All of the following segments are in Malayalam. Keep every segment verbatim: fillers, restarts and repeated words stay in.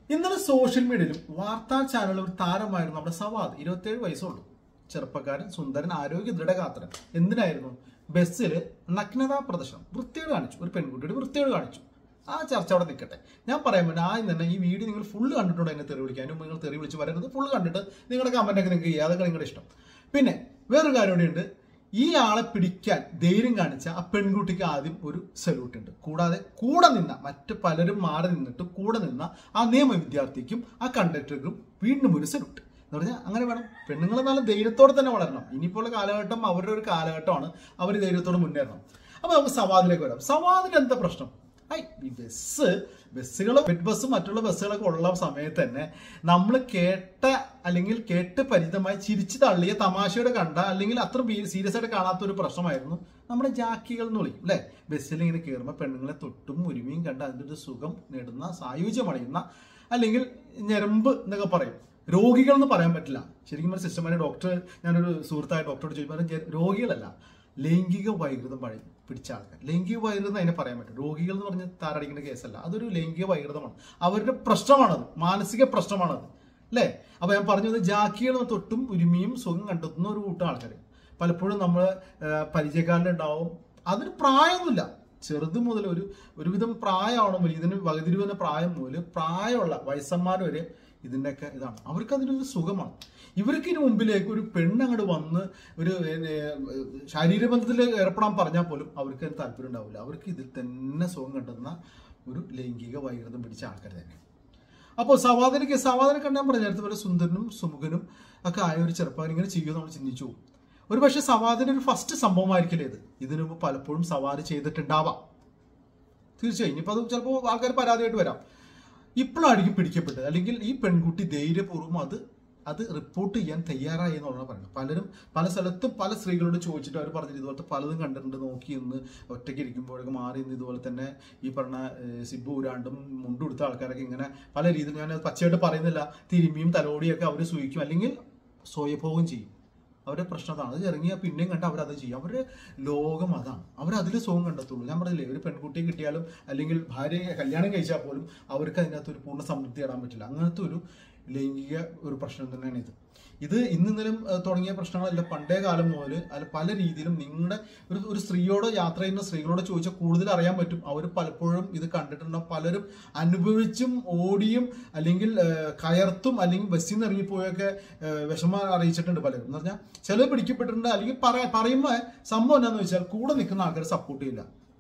ഇന്നലെ സോഷ്യൽ മീഡിയയിലും വാർത്താ ചാനലിൽ ഒരു താരമായിരുന്നു നമ്മുടെ സവാദ്. ഇരുപത്തിയേഴ് വയസ്സുള്ളൂ, ചെറുപ്പക്കാരൻ, സുന്ദരൻ, ആരോഗ്യ ദൃഢഗാത്രൻ. എന്തിനായിരുന്നു? ബസ്സിൽ നഗ്നതാ പ്രദർശനം വൃത്തിയോട് കാണിച്ചു. ഒരു പെൺകുട്ടിയുടെ വൃത്തിയോട് കാണിച്ചു. ആ ചർച്ച അവിടെ നിൽക്കട്ടെ. ഞാൻ പറയാൻ പറ്റും ആദ്യം തന്നെ ഈ വീഡിയോ നിങ്ങൾ ഫുള്ള് കണ്ടിട്ടുണ്ടോ എന്നെ തെറി വിളിക്കാനും നിങ്ങൾ തെറി വിളിച്ച് വരരുത്. ഫുള്ള് കണ്ടിട്ട് നിങ്ങളുടെ കമന്റൊക്കെ നിങ്ങൾക്ക് ചെയ്യുക, അതൊക്കെ നിങ്ങളുടെ ഇഷ്ടം. പിന്നെ വേറൊരു കാര്യം കൂടിയുണ്ട്. ഈ ആളെ പിടിക്കാൻ ധൈര്യം കാണിച്ച ആ പെൺകുട്ടിക്ക് ആദ്യം ഒരു സല്യൂട്ട് ഉണ്ട്. കൂടാതെ കൂടെ നിന്ന മറ്റ് പലരും മാറി നിന്നിട്ട് കൂടെ നിന്ന ആ നിയമ വിദ്യാർത്ഥിക്കും ആ കണ്ടക്ടർക്കും വീണ്ടും ഒരു സല്യൂട്ട് എന്ന് പറഞ്ഞാൽ അങ്ങനെ വേണം. പെണ്ണുങ്ങൾ നല്ല ധൈര്യത്തോടെ തന്നെ വളരണം. ഇനിയിപ്പോൾ കാലഘട്ടം അവരുടെ ഒരു കാലഘട്ടമാണ്, അവർ ധൈര്യത്തോടെ മുന്നേറണം. അപ്പൊ നമുക്ക് സവാദിലേക്ക് വരാം. സവാദിന് എന്താ പ്രശ്നം? ഐ ഈ ബസ് ബസ്സുകൾ പെറ്റ് ബസ് മറ്റുള്ള ബസ്സുകളൊക്കെ ഉള്ള സമയത്ത് തന്നെ നമ്മൾ കേട്ട അല്ലെങ്കിൽ കേട്ട് പരിചിതമായി ചിരിച്ചു തള്ളിയ തമാശയോടെ കണ്ട അല്ലെങ്കിൽ അത്ര സീരിയസ് ആയിട്ട് കാണാത്ത ഒരു പ്രശ്നമായിരുന്നു നമ്മുടെ ജാക്കികൾ എന്ന് വിളിക്കും അല്ലെ. ബസ്സിൽ ഇങ്ങനെ കയറുമ്പോൾ പെണ്ണുങ്ങളെ തൊട്ടും ഒരുമയും കണ്ട് അതിൻ്റെ ഒരു സുഖം നേടുന്ന, സായുജ്യമടയുന്ന, അല്ലെങ്കിൽ ഞരമ്പ് എന്നൊക്കെ പറയും. രോഗികൾ എന്ന് പറയാൻ പറ്റില്ല. ശരിക്കും പറഞ്ഞ സിസ്റ്റമാരെ ഡോക്ടർ, ഞാനൊരു സുഹൃത്തായ ഡോക്ടറോട് ചോദിക്കുമ്പോൾ രോഗികളല്ല, ലൈംഗിക വൈകൃതം പഴി പിടിച്ച ആൾക്കാർ. ലൈംഗിക വൈകൃതം അതിനെ പറയാൻ പറ്റും. രോഗികൾ എന്ന് പറഞ്ഞ് താരടിക്കുന്ന കേസല്ല, അതൊരു ലൈംഗിക വൈകൃതമാണ്. അവരുടെ പ്രശ്നമാണത്, മാനസിക പ്രശ്നമാണത് അല്ലേ. അപ്പൊ ഞാൻ പറഞ്ഞത് ജാക്കികൾ തൊട്ടും ഉരുമിയും സുഖം കണ്ടെത്തുന്ന ഒരു കൂട്ടം ആൾക്കാർ പലപ്പോഴും നമ്മൾ പരിചയക്കാരിലുണ്ടാവും. അതിന് പ്രായമൊന്നുമില്ല. ചെറുത് മുതൽ ഒരു ഒരുവിധം പ്രായമാവണം, ഇതിന് വകതിരിവുന്ന പ്രായം മുതൽ പ്രായമുള്ള വയസ്സന്മാർ വരെ ഇതിൻ്റെയൊക്കെ ഇതാണ്. അവർക്ക് അതിനൊരു സുഖമാണ്. ഇവർക്ക് ഇതിന് മുമ്പിലേക്ക് ഒരു പെണ്ണങ്ങോട്ട് വന്ന് ഒരു ശാരീരബന്ധത്തിൽ ഏർപ്പെടാൻ പറഞ്ഞാൽ പോലും അവർക്ക് അതിന് താല്പര്യം ഉണ്ടാവില്ല. അവർക്ക് ഇതിൽ തന്നെ സുഖം കണ്ടെത്തുന്ന ഒരു ലൈംഗിക വൈകൃതം പിടിച്ച ആൾക്കാർ തന്നെ. അപ്പോൾ സവാദിനക്ക് സവാദിനെ കണ്ടാൻ പറഞ്ഞ നേരത്തെ പോലെ സുന്ദരനും സുമുഖനും ഒക്കെ ആയ ഒരു ചെറുപ്പക്കാരൻ ഇങ്ങനെ ചെയ്യുമെന്ന് നമ്മൾ ചിന്തിച്ചു പോകും. ഒരു പക്ഷേ സവാദിന് ഒരു ഫസ്റ്റ് സംഭവമായിരിക്കില്ലേ ഇത്. ഇതിനു മുമ്പ് പലപ്പോഴും സവാദ് ചെയ്തിട്ടുണ്ടാവാം തീർച്ചയായും. ഇനിയിപ്പോൾ അത് ചിലപ്പോൾ ആൾക്കാർ പരാതിയായിട്ട് വരാം. ഇപ്പോഴായിരിക്കും പിടിക്കപ്പെട്ടത്, അല്ലെങ്കിൽ ഈ പെൺകുട്ടി ധൈര്യപൂർവ്വം അത് അത് റിപ്പോർട്ട് ചെയ്യാൻ തയ്യാറായി എന്നുള്ളതാണ് പറയുന്നത്. പലരും പല സ്ഥലത്തും പല സ്ത്രീകളോട് ചോദിച്ചിട്ട് അവർ പറഞ്ഞിട്ട് ഇതുപോലത്തെ പലതും കണ്ടിട്ടുണ്ട്. നോക്കി നിന്ന് ഒറ്റയ്ക്ക് ഇരിക്കുമ്പോഴൊക്കെ മാറി നിന്ന് ഇതുപോലെ തന്നെ ഈ പറഞ്ഞ സിബ് ഊരാണ്ടും മുണ്ടുകൊടുത്ത ആൾക്കാരൊക്കെ ഇങ്ങനെ പല രീതിയിൽ, ഞാൻ പച്ചയായിട്ട് പറയുന്നില്ല, തിരുമ്മിയും തലോടിയൊക്കെ അവർ സൂഹിക്കും, അല്ലെങ്കിൽ സ്വയഭോഗം ചെയ്യും. അവരുടെ പ്രശ്നം അതാണ്. അത് ഇറങ്ങിയാൽ പിന്നെയും കണ്ട് അവരത് ചെയ്യും. അവരുടെ ലോകം അതാണ്. അവരതിൽ സുഖം കണ്ടെത്തുള്ളൂ. ഞാൻ പറഞ്ഞില്ലേ, ഒരു പെൺകുട്ടിയെ കിട്ടിയാലും അല്ലെങ്കിൽ ഭാര്യയെ കല്യാണം കഴിച്ചാൽ പോലും അവർക്ക് അതിനകത്ത് ഒരു പൂർണ്ണ സംതൃപ്തി ഇടാൻ പറ്റില്ല. അങ്ങനത്തെ ഒരു ലൈംഗിക ഒരു പ്രശ്നം തന്നെയാണ് ഇത്. ഇത് ഇന്നിന്നലും തുടങ്ങിയ പ്രശ്നങ്ങളല്ല, പണ്ടേ കാലം മുതൽ അല്ല പല രീതിയിലും നിങ്ങളുടെ ഒരു ഒരു സ്ത്രീയോട് യാത്ര ചെയ്യുന്ന സ്ത്രീകളോട് ചോദിച്ചാൽ കൂടുതൽ അറിയാൻ പറ്റും. അവർ പലപ്പോഴും ഇത് കണ്ടിട്ടുണ്ടാവും. പലരും അനുഭവിച്ചും ഓടിയും അല്ലെങ്കിൽ കയർത്തും അല്ലെങ്കിൽ ബസ്സിൽ നിന്ന് ഇറങ്ങിപ്പോയൊക്കെ വിഷമം അറിയിച്ചിട്ടുണ്ട് പലരും. എന്ന് പറഞ്ഞാൽ ചിലർ പിടിക്കപ്പെട്ടിട്ടുണ്ട്. അല്ലെങ്കിൽ പറയാ പറയുമ്പോൾ സംഭവം എന്താണെന്ന് വെച്ചാൽ കൂടെ നിൽക്കുന്ന ആൾക്കാർ സപ്പോർട്ട് ചെയ്യില്ല.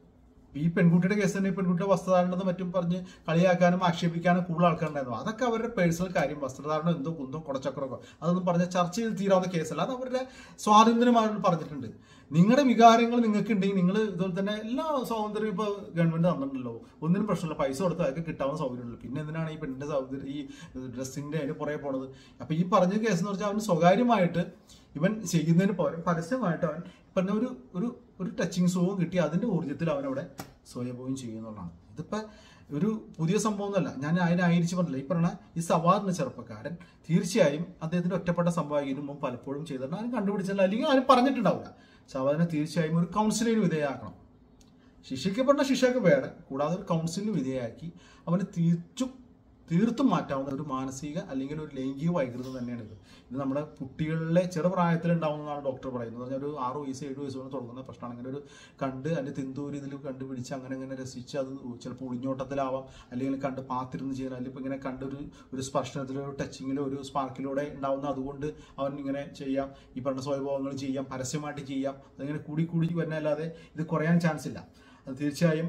ഈ പെൺകുട്ടിയുടെ കേസ് തന്നെ, പെൺകുട്ടിയുടെ വസ്ത്രധാരണ മറ്റും പറഞ്ഞ് കളിയാക്കാനും ആക്ഷേപിക്കാനും കൂടുതൽ ആൾക്കാരുണ്ടായിരുന്നു. അതൊക്കെ അവരുടെ പേഴ്സണൽ കാര്യം. വസ്ത്രധാരണം എന്തോ കുന്തോ കുടച്ചക്രമോ അതൊന്നും പറഞ്ഞ് ചർച്ച ചെയ്ത് തീരാവുന്ന കേസല്ല. അത് അവരുടെ സ്വാതന്ത്ര്യം അവർ പറഞ്ഞിട്ടുണ്ട്. നിങ്ങളുടെ വികാരങ്ങൾ നിങ്ങൾക്ക് ഉണ്ടെങ്കിൽ നിങ്ങൾ ഇതുപോലെ തന്നെ എല്ലാ സ്വാതന്ത്ര്യം ഇപ്പോൾ ഗവൺമെന്റ് തന്നിട്ടുണ്ടല്ലോ. ഒന്നിനും പ്രശ്നമില്ല, പൈസ കൊടുത്ത് അതൊക്കെ കിട്ടാവുന്ന സൗകര്യമുള്ളൂ. പിന്നെ എന്തിനാണ് ഈ പെണ്ണിന്റെ സൗകര്യം ഈ ഡ്രസ്സിന്റെ അതിന് പുറകെ പോണത്? അപ്പൊ ഈ പറഞ്ഞ കേസ് എന്ന് വെച്ചാൽ അവന് സ്വകാര്യമായിട്ട് ഇവൻ ചെയ്യുന്നതിന് പകരം പരസ്യമായിട്ട് അവൻ പറഞ്ഞ ഒരു ഒരു ഒരു ടച്ചിങ് സുഖവും കിട്ടി അതിന്റെ ഊർജ്ജത്തിൽ അവനവിടെ സ്വയഭോഗം ചെയ്യുന്നുള്ളതാണ്. ഇതിപ്പോ ഒരു പുതിയ സംഭവമൊന്നുമല്ല. ഞാൻ അതിനായിരിച്ചു പറഞ്ഞില്ല. ഈ പറഞ്ഞ ഈ സവാദിന്റെ ചെറുപ്പക്കാരൻ തീർച്ചയായും അദ്ദേഹത്തിന്റെ ഒറ്റപ്പെട്ട സംഭവം മുമ്പ് പലപ്പോഴും ചെയ്തിട്ടുണ്ട്. ആരും കണ്ടുപിടിച്ചില്ല, അല്ലെങ്കിൽ ആരും പറഞ്ഞിട്ടുണ്ടാവില്ല. സവാദിനെ തീർച്ചയായും ഒരു കൗൺസിലിന് വിധേയമാക്കണം. ശിക്ഷിക്കപ്പെടുന്ന ശിക്ഷയൊക്കെ വേറെ, കൂടാതെ ഒരു കൗൺസിലിന് വിധേയമാക്കി അവന് തീർച്ചും തീർത്തും മാറ്റാവുന്ന ഒരു മാനസിക അല്ലെങ്കിൽ ഒരു ലൈംഗിക വൈകൃതം തന്നെയാണ് ഇത്. ഇത് നമ്മുടെ കുട്ടികളിലെ ചെറുപ്രായത്തിൽ ഉണ്ടാവുന്നതാണ് ഡോക്ടർ പറയുന്നത്. പറഞ്ഞാൽ ഒരു ആറ് വയസ്സ് ഏഴ് വയസ്സ് കൊണ്ട് തുടങ്ങുന്ന പ്രശ്നമാണ്. അങ്ങനെ ഒരു കണ്ട് അതിൻ്റെ തിന്തൂരി ഇതിൽ കണ്ടുപിടിച്ച് അങ്ങനെ അങ്ങനെ രസിച്ച് അത് ചിലപ്പോൾ ഒളിഞ്ഞോട്ടത്തിലാവാം, അല്ലെങ്കിൽ കണ്ട് പാത്തിരുന്ന് ചെയ്യണം, അല്ലെങ്കിൽ ഇപ്പോൾ ഇങ്ങനെ കണ്ടൊരു ഒരു സ്പർശനത്തിലോ ഒരു ടച്ചിങ്ങിലോ ഒരു സ്പാർക്കിലൂടെ ഉണ്ടാവുന്ന, അതുകൊണ്ട് അവൻ ഇങ്ങനെ ചെയ്യാം, ഈ പറഞ്ഞ സ്വയംഭോഗങ്ങൾ ചെയ്യാം, പരസ്യമായിട്ട് ചെയ്യാം. അതിങ്ങനെ കൂടി കൂടി വരുന്നതല്ലാതെ ഇത് കുറയാൻ ചാൻസ് ഇല്ല. അത് തീർച്ചയായും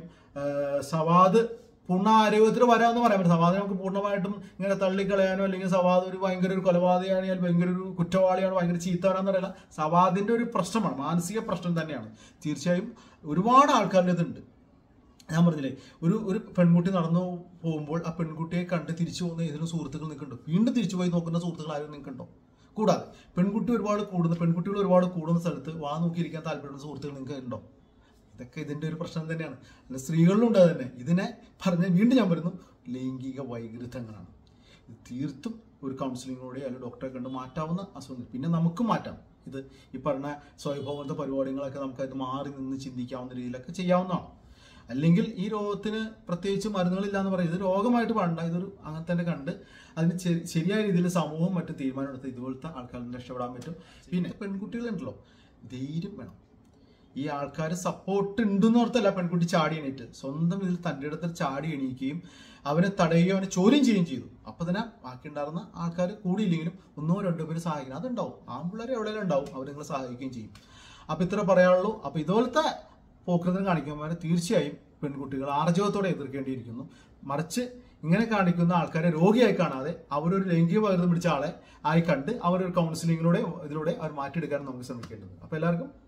സവാദ് പൂർണ്ണ ആരോഗ്യത്തിൽ വരാമെന്ന് പറയാൻ പറ്റും. സവാദ് നമുക്ക് പൂർണ്ണമായിട്ടും ഇങ്ങനെ തള്ളിക്കളയാനോ അല്ലെങ്കിൽ സവാദ് ഒരു ഭയങ്കര ഒരു കൊലപാതകയാണ്, ഭയങ്കര ഒരു കുറ്റവാളിയാണ്, ഭയങ്കര ചീത്തവരാന്ന് പറയില്ല. സവാദിന്റെ ഒരു പ്രശ്നമാണ്, മാനസിക പ്രശ്നം തന്നെയാണ്. തീർച്ചയായും ഒരുപാട് ആൾക്കാരുടെ ഇതുണ്ട്. ഞാൻ പറഞ്ഞില്ലേ, ഒരു ഒരു പെൺകുട്ടി നടന്നു പോകുമ്പോൾ ആ പെൺകുട്ടിയെ കണ്ട് തിരിച്ചു പോകുന്ന ഏതെങ്കിലും സുഹൃത്തുക്കൾ നിൽക്കുന്നുണ്ടോ? വീണ്ടും തിരിച്ചു പോയി നോക്കുന്ന സുഹൃത്തുക്കൾ ആരും നിൽക്കുന്നുണ്ടോ? കൂടാതെ പെൺകുട്ടി ഒരുപാട് കൂടുന്ന പെൺകുട്ടികൾ ഒരുപാട് കൂടുന്ന സ്ഥലത്ത് വാ നോക്കിയിരിക്കാൻ താല്പര്യമുള്ള സുഹൃത്തുക്കൾ നിങ്ങൾക്ക് ഉണ്ടോ? ഇതൊക്കെ ഇതിന്റെ ഒരു പ്രശ്നം തന്നെയാണ്. അല്ല, സ്ത്രീകളിലുണ്ട് അത് തന്നെ. ഇതിനെ പറഞ്ഞ വീണ്ടും ഞാൻ പറയുന്നു, ലൈംഗിക വൈകൃതങ്ങളാണ്. ഇത് തീർത്തും ഒരു കൗൺസിലിങ്ങിലൂടെ അല്ലെങ്കിൽ ഡോക്ടറെ കണ്ട് മാറ്റാവുന്ന അസുഖം. പിന്നെ നമുക്ക് മാറ്റാം. ഇത് ഈ പറഞ്ഞ സ്വയംഭോഗത്തെ പരിപാടികളൊക്കെ നമുക്ക് അത് മാറി നിന്ന് ചിന്തിക്കാവുന്ന രീതിയിലൊക്കെ ചെയ്യാവുന്നതാണ്. അല്ലെങ്കിൽ ഈ രോഗത്തിന് പ്രത്യേകിച്ച് മരുന്നുകളില്ല എന്ന് പറയും. ഇത് രോഗമായിട്ട് പാടണ്ട, ഇതൊരു അങ്ങനെ തന്നെ കണ്ട് അതിന് ശരിയായ രീതിയിൽ സമൂഹം മറ്റും തീരുമാനം എടുത്ത് ഇതുപോലത്തെ ആൾക്കാരിൽ രക്ഷപ്പെടാൻ പറ്റും. പിന്നെ പെൺകുട്ടികളുണ്ടല്ലോ, ധൈര്യം വേണം. ഈ ആൾക്കാർ സപ്പോർട്ട് ഉണ്ടെന്ന് ഓർത്തല്ല പെൺകുട്ടി ചാടി എണീറ്റ്, സ്വന്തം ഇതിൽ തൻ്റെ ഇടത്തിൽ ചാടി എണീക്കുകയും അവനെ തടയുകയും അവനെ ചോദ്യം ചെയ്യുകയും ചെയ്തു. അപ്പൊ തന്നെ ബാക്കി ഉണ്ടായിരുന്ന ആൾക്കാർ കൂടിയില്ലെങ്കിലും ഒന്നോ രണ്ടോ പേര് സഹായിക്കണം, അതുണ്ടാവും. ആൺപിള്ളേരെ എവിടെയെങ്കിലും ഉണ്ടാവും, അവർ നിങ്ങളെ സഹായിക്കുകയും ചെയ്യും. അപ്പൊ ഇത്ര പറയാനുള്ളൂ. അപ്പൊ ഇതുപോലത്തെ പോക്കൃതം കാണിക്കുമ്പോൾ തീർച്ചയായും പെൺകുട്ടികൾ ആർജവത്തോടെ എതിർക്കേണ്ടിയിരിക്കുന്നു. മറിച്ച് ഇങ്ങനെ കാണിക്കുന്ന ആൾക്കാരെ രോഗിയായി കാണാതെ അവരൊരു ലൈംഗിക പകർന്നു പിടിച്ച ആളെ ആയി കണ്ട് അവരൊരു കൗൺസിലിങ്ങിലൂടെ ഇതിലൂടെ അവർ മാറ്റിയെടുക്കാൻ നമുക്ക് ശ്രമിക്കേണ്ടത്. അപ്പൊ എല്ലാവർക്കും